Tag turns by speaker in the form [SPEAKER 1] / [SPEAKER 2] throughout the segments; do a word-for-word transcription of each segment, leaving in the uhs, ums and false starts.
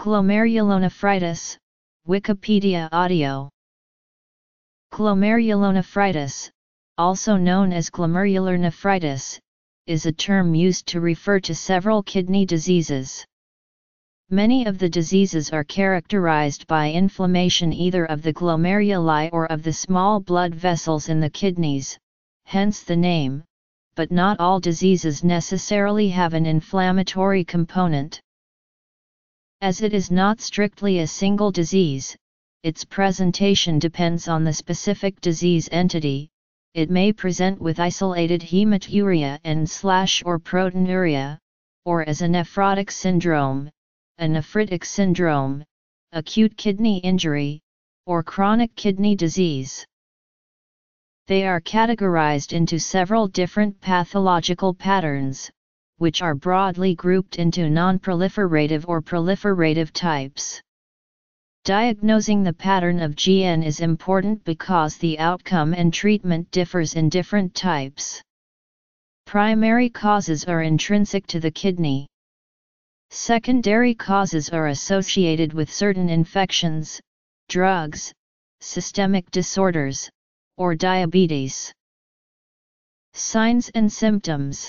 [SPEAKER 1] Glomerulonephritis, Wikipedia audio. Glomerulonephritis, also known as glomerular nephritis, is a term used to refer to several kidney diseases. Many of the diseases are characterized by inflammation either of the glomeruli or of the small blood vessels in the kidneys, hence the name, but not all diseases necessarily have an inflammatory component. As it is not strictly a single disease, its presentation depends on the specific disease entity. It may present with isolated hematuria and slash or proteinuria, or as a nephrotic syndrome, a nephritic syndrome, acute kidney injury, or chronic kidney disease. They are categorized into several different pathological patterns, which are broadly grouped into non-proliferative or proliferative types. Diagnosing the pattern of G N is important because the outcome and treatment differs in different types. Primary causes are intrinsic to the kidney. Secondary causes are associated with certain infections, drugs, systemic disorders, or diabetes. Signs and symptoms.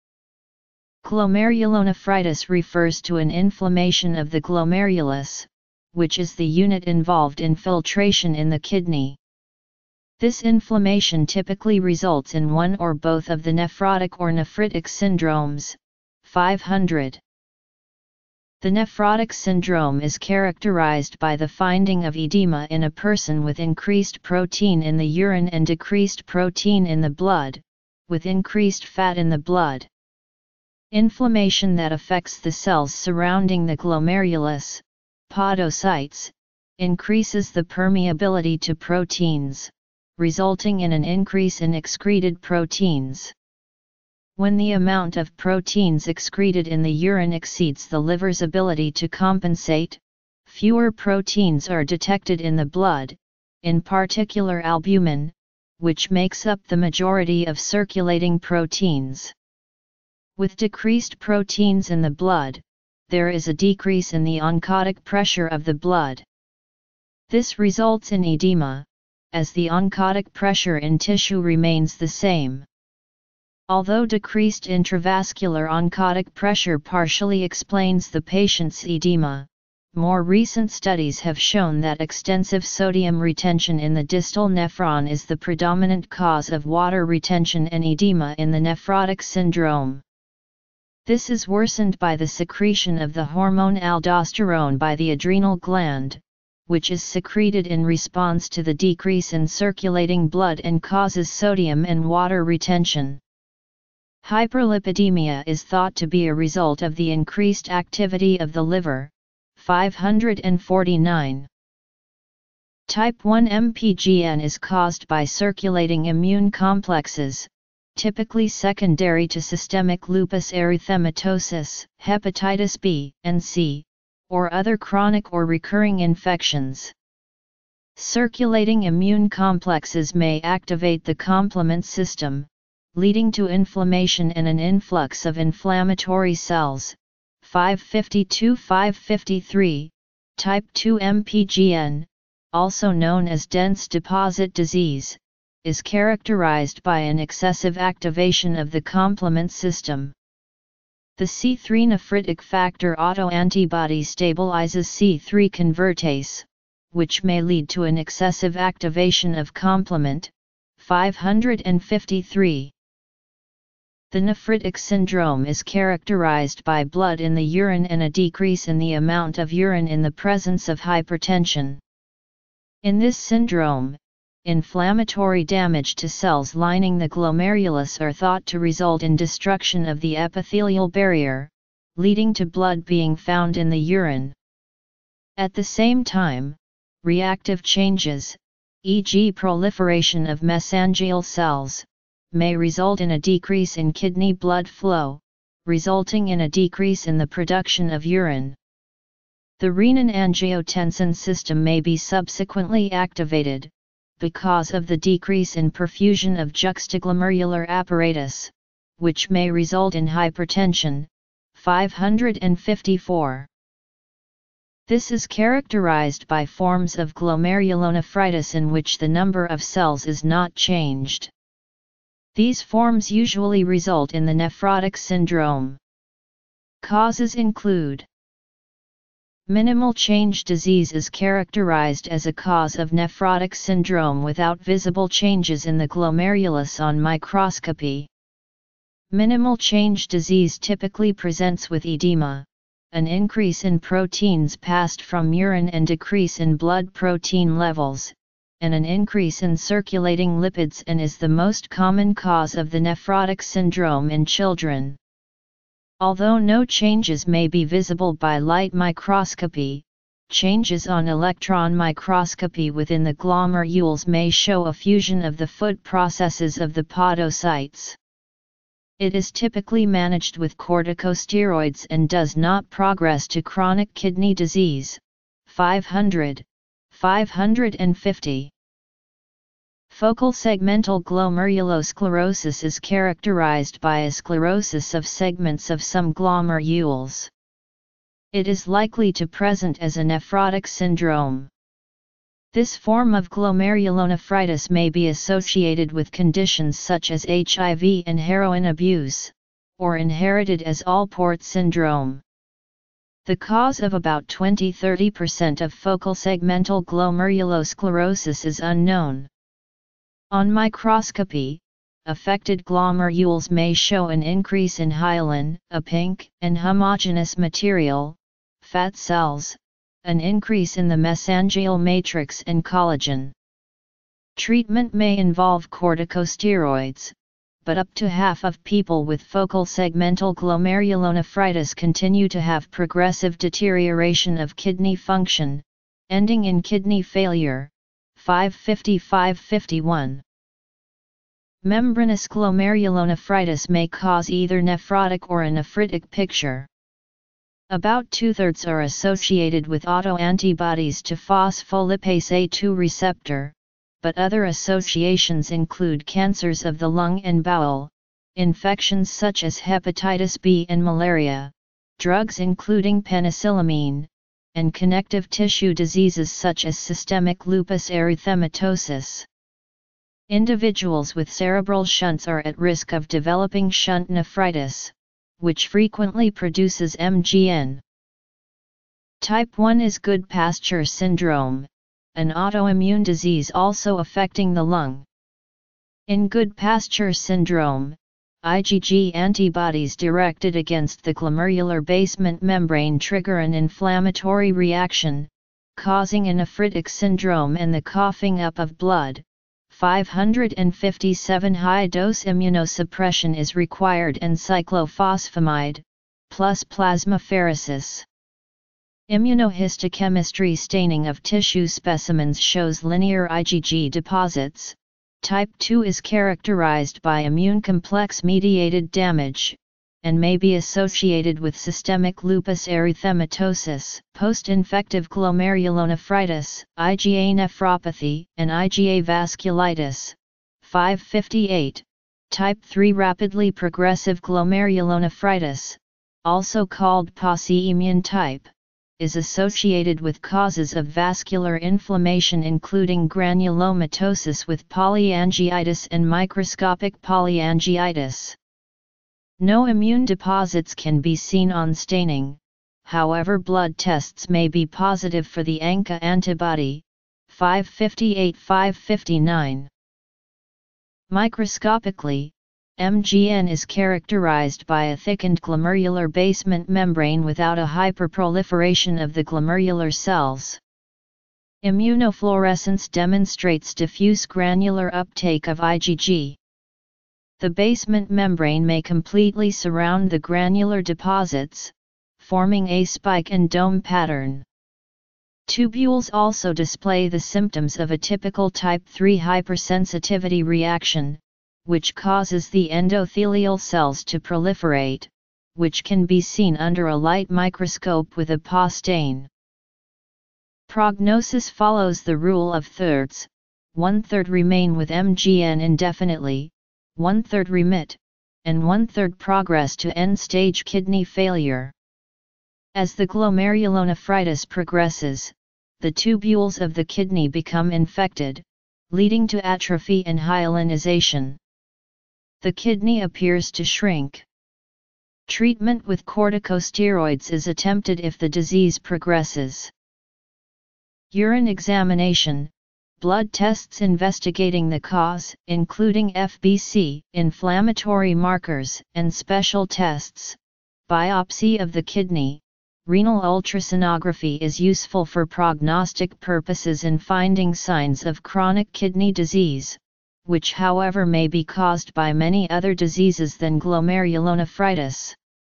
[SPEAKER 1] Glomerulonephritis refers to an inflammation of the glomerulus, which is the unit involved in filtration in the kidney. This inflammation typically results in one or both of the nephrotic or nephritic syndromes. five hundred. The nephrotic syndrome is characterized by the finding of edema in a person with increased protein in the urine and decreased protein in the blood, with increased fat in the blood. Inflammation that affects the cells surrounding the glomerulus, podocytes, increases the permeability to proteins, resulting in an increase in excreted proteins. When the amount of proteins excreted in the urine exceeds the liver's ability to compensate, fewer proteins are detected in the blood, in particular albumin, which makes up the majority of circulating proteins. With decreased proteins in the blood, there is a decrease in the oncotic pressure of the blood. This results in edema, as the oncotic pressure in tissue remains the same. Although decreased intravascular oncotic pressure partially explains the patient's edema, more recent studies have shown that extensive sodium retention in the distal nephron is the predominant cause of water retention and edema in the nephrotic syndrome. This is worsened by the secretion of the hormone aldosterone by the adrenal gland, which is secreted in response to the decrease in circulating blood and causes sodium and water retention. Hyperlipidemia is thought to be a result of the increased activity of the liver. five hundred forty-nine. Type one M P G N is caused by circulating immune complexes, typically secondary to systemic lupus erythematosus, hepatitis B and C, or other chronic or recurring infections. Circulating immune complexes may activate the complement system, leading to inflammation and an influx of inflammatory cells. five fifty-two to five fifty-three, Type two M P G N, also known as dense deposit disease, is characterized by an excessive activation of the complement system. The C three nephritic factor autoantibody stabilizes C three convertase, which may lead to an excessive activation of complement. five fifty-three. The nephritic syndrome is characterized by blood in the urine and a decrease in the amount of urine in the presence of hypertension. In this syndrome, inflammatory damage to cells lining the glomerulus are thought to result in destruction of the epithelial barrier, leading to blood being found in the urine. At the same time, reactive changes, for example proliferation of mesangial cells, may result in a decrease in kidney blood flow, resulting in a decrease in the production of urine. The renin-angiotensin system may be subsequently activated, because of the decrease in perfusion of juxtaglomerular apparatus, which may result in hypertension. five fifty-four. This is characterized by forms of glomerulonephritis in which the number of cells is not changed. These forms usually result in the nephrotic syndrome. Causes include: minimal change disease is characterized as a cause of nephrotic syndrome without visible changes in the glomerulus on microscopy. Minimal change disease typically presents with edema, an increase in proteins passed from urine and decrease in blood protein levels, and an increase in circulating lipids, and is the most common cause of the nephrotic syndrome in children. Although no changes may be visible by light microscopy, changes on electron microscopy within the glomerules may show a fusion of the foot processes of the podocytes. It is typically managed with corticosteroids and does not progress to chronic kidney disease. five hundred, five hundred fifty. Focal segmental glomerulosclerosis is characterized by a sclerosis of segments of some glomerules. It is likely to present as a nephrotic syndrome. This form of glomerulonephritis may be associated with conditions such as H I V and heroin abuse, or inherited as Alport syndrome. The cause of about twenty to thirty percent of focal segmental glomerulosclerosis is unknown. On microscopy, affected glomerules may show an increase in hyaline, a pink and homogeneous material, fat cells, an increase in the mesangial matrix and collagen. Treatment may involve corticosteroids, but up to half of people with focal segmental glomerulonephritis continue to have progressive deterioration of kidney function, ending in kidney failure. five fifty to five fifty-one. Membranous glomerulonephritis may cause either nephrotic or a nephritic picture. About two-thirds are associated with autoantibodies to phospholipase A two receptor, but other associations include cancers of the lung and bowel, infections such as hepatitis B and malaria, drugs including penicillamine, and connective tissue diseases such as systemic lupus erythematosus. Individuals with cerebral shunts are at risk of developing shunt nephritis, which frequently produces M G N. Type one is Goodpasture syndrome, an autoimmune disease also affecting the lung. In Goodpasture syndrome, IgG antibodies directed against the glomerular basement membrane trigger an inflammatory reaction, causing a nephritic syndrome and the coughing up of blood. five hundred fifty-seven High-dose immunosuppression is required and cyclophosphamide, plus plasmapheresis. Immunohistochemistry staining of tissue specimens shows linear IgG deposits. Type two is characterized by immune complex-mediated damage, and may be associated with systemic lupus erythematosus, post-infective glomerulonephritis, IgA nephropathy, and IgA vasculitis. five fifty-eight. Type three rapidly progressive glomerulonephritis, also called Pauci-Immune type, is associated with causes of vascular inflammation including granulomatosis with polyangiitis and microscopic polyangiitis. No immune deposits can be seen on staining, however blood tests may be positive for the A N C A antibody. five fifty-eight to five fifty-nine. Microscopically, M G N is characterized by a thickened glomerular basement membrane without a hyperproliferation of the glomerular cells. Immunofluorescence demonstrates diffuse granular uptake of IgG. The basement membrane may completely surround the granular deposits, forming a spike and dome pattern. Tubules also display the symptoms of a typical type three hypersensitivity reaction, which causes the endothelial cells to proliferate, which can be seen under a light microscope with a P A stain. Prognosis follows the rule of thirds: one-third remain with M G N indefinitely, one-third remit, and one-third progress to end-stage kidney failure. As the glomerulonephritis progresses, the tubules of the kidney become infected, leading to atrophy and hyalinization. The kidney appears to shrink. Treatment with corticosteroids is attempted if the disease progresses. Urine examination, blood tests investigating the cause, including F B C, inflammatory markers, and special tests, biopsy of the kidney. Renal ultrasonography is useful for prognostic purposes in finding signs of chronic kidney disease, which however may be caused by many other diseases than glomerulonephritis.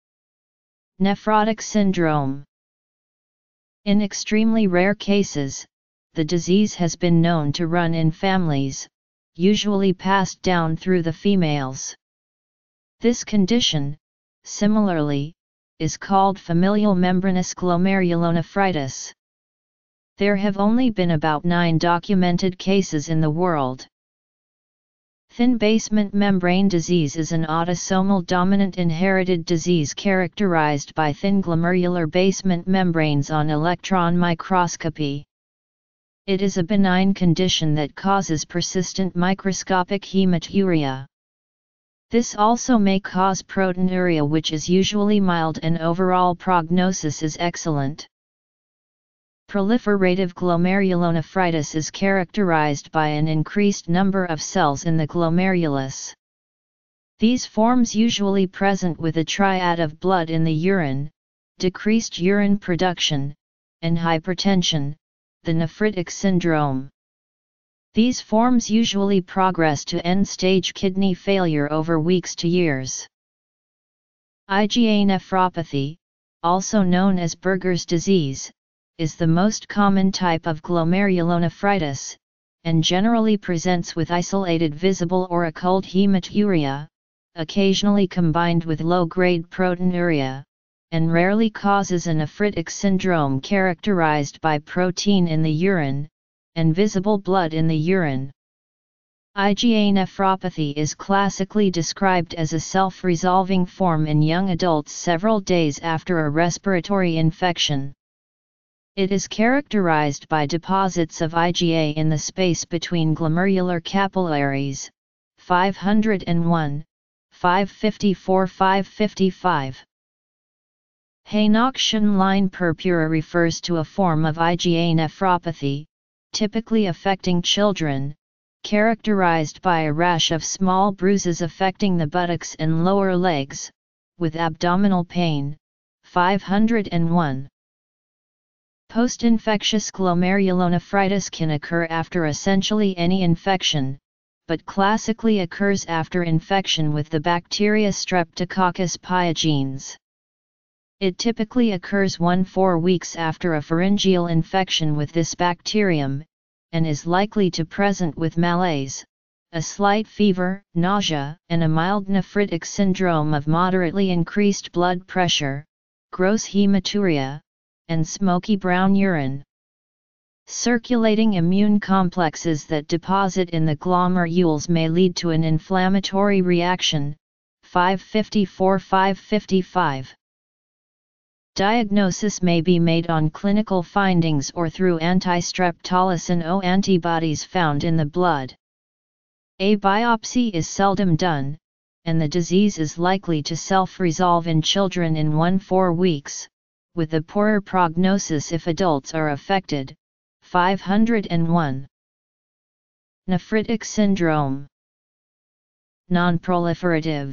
[SPEAKER 1] Nephrotic syndrome. In extremely rare cases, the disease has been known to run in families, usually passed down through the females. This condition, similarly, is called familial membranous glomerulonephritis. There have only been about nine documented cases in the world. Thin basement membrane disease is an autosomal dominant inherited disease characterized by thin glomerular basement membranes on electron microscopy. It is a benign condition that causes persistent microscopic hematuria. This also may cause proteinuria, which is usually mild, and overall prognosis is excellent. Proliferative glomerulonephritis is characterized by an increased number of cells in the glomerulus. These forms usually present with a triad of blood in the urine, decreased urine production, and hypertension, the nephritic syndrome. These forms usually progress to end-stage kidney failure over weeks to years. IgA nephropathy, also known as Buerger's disease, is the most common type of glomerulonephritis, and generally presents with isolated visible or occult hematuria, occasionally combined with low-grade proteinuria, and rarely causes a nephritic syndrome characterized by protein in the urine, and visible blood in the urine. IgA nephropathy is classically described as a self-resolving form in young adults several days after a respiratory infection. It is characterized by deposits of IgA in the space between glomerular capillaries, five hundred one, five fifty-four to five fifty-five. Henoch-Schönlein purpura refers to a form of IgA nephropathy, typically affecting children, characterized by a rash of small bruises affecting the buttocks and lower legs, with abdominal pain, five hundred one. Post-infectious glomerulonephritis can occur after essentially any infection, but classically occurs after infection with the bacteria Streptococcus pyogenes. It typically occurs one to four weeks after a pharyngeal infection with this bacterium, and is likely to present with malaise, a slight fever, nausea, and a mild nephritic syndrome of moderately increased blood pressure, gross hematuria, and smoky brown urine. Circulating immune complexes that deposit in the glomerules may lead to an inflammatory reaction, five fifty-four to five fifty-five. Diagnosis may be made on clinical findings or through anti-streptolysin O antibodies found in the blood. A biopsy is seldom done, and the disease is likely to self-resolve in children in one to four weeks, with a poorer prognosis if adults are affected, five hundred one. Nephritic syndrome. Non-proliferative.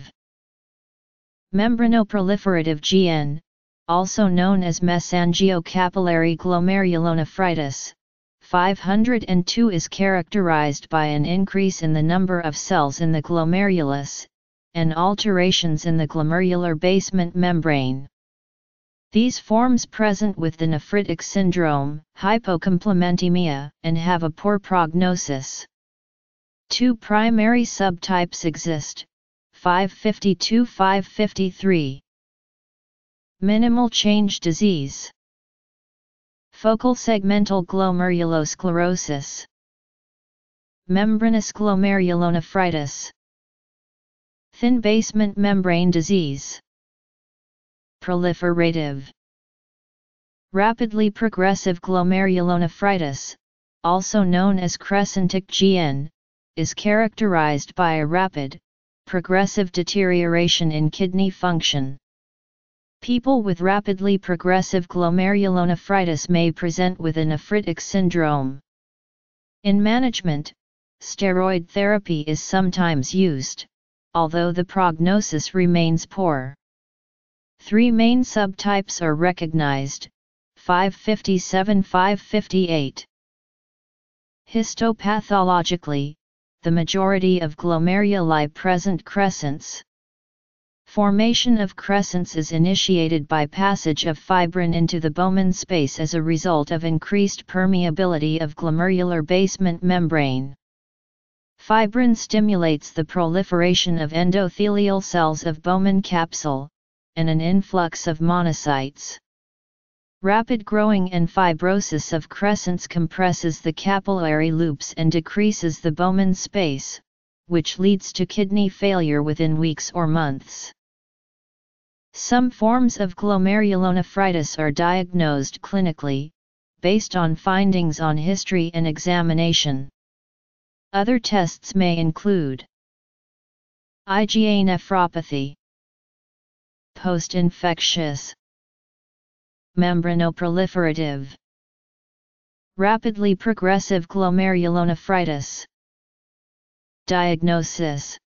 [SPEAKER 1] Membranoproliferative G N, also known as mesangiocapillary glomerulonephritis, five hundred two, is characterized by an increase in the number of cells in the glomerulus, and alterations in the glomerular basement membrane. These forms present with the nephritic syndrome, hypocomplementemia, and have a poor prognosis. Two primary subtypes exist, five fifty-two to five fifty-three. Minimal change disease. Focal segmental glomerulosclerosis. Membranous glomerulonephritis. Thin basement membrane disease. Proliferative. Rapidly progressive glomerulonephritis, also known as crescentic G N, is characterized by a rapid, progressive deterioration in kidney function. People with rapidly progressive glomerulonephritis may present with a nephritic syndrome. In management, steroid therapy is sometimes used, although the prognosis remains poor. Three main subtypes are recognized: five fifty-seven to five fifty-eight. Histopathologically, the majority of glomeruli present crescents. Formation of crescents is initiated by passage of fibrin into the Bowman space as a result of increased permeability of glomerular basement membrane. Fibrin stimulates the proliferation of endothelial cells of Bowman capsule, and an influx of monocytes. Rapid growing and fibrosis of crescents compresses the capillary loops and decreases the Bowman space, which leads to kidney failure within weeks or months. Some forms of glomerulonephritis are diagnosed clinically, based on findings on history and examination. Other tests may include IgA nephropathy, post-infectious, membranoproliferative, rapidly progressive glomerulonephritis. Diagnosis: